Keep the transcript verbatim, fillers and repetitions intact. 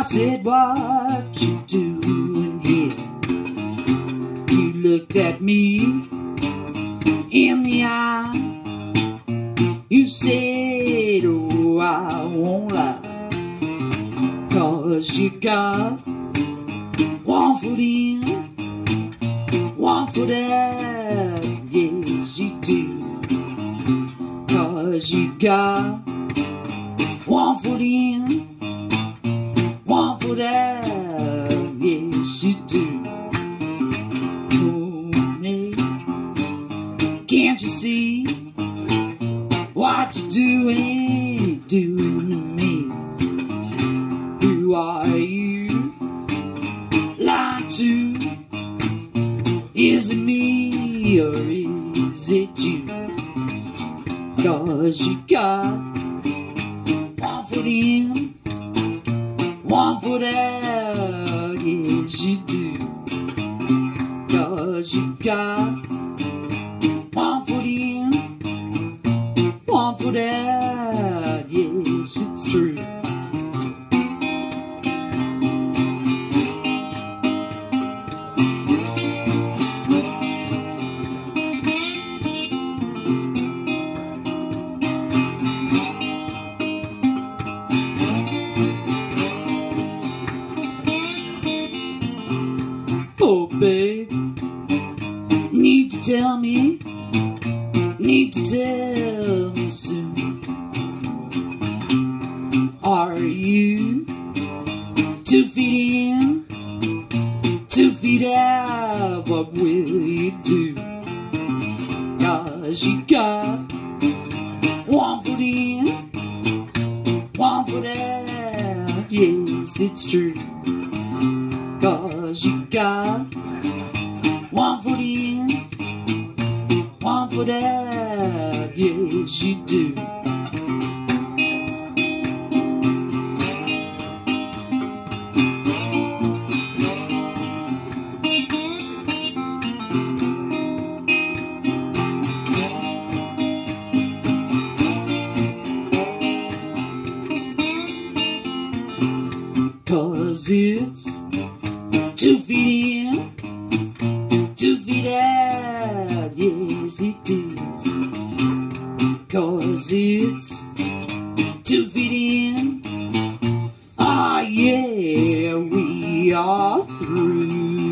I said, what you doing here? You looked at me in the eye. You said, oh, I won't lie, 'cause you got one foot in, one foot out. Yes, you do. 'Cause you got one foot in, one foot out. Yes, you do. Oh, me, can't you see what you're doing, doing to me? Who are you lying to? Is it me or is it you? 'Cause you got one foot in, one foot out. Yes, you do. 'Cause you got one foot in, one foot out. Yes, it's true. Oh, babe, need to tell me, need to tell me soon. Are you two feet in, two feet out? What will you do? 'Cause you got one foot in, one foot out. Yes, it's true. 'Cause you got one foot in, one foot out. Yes, you do. Cause it's two feet in, two feet out. Yes, it is. Cause it's two feet in. Ah, yeah, we are through.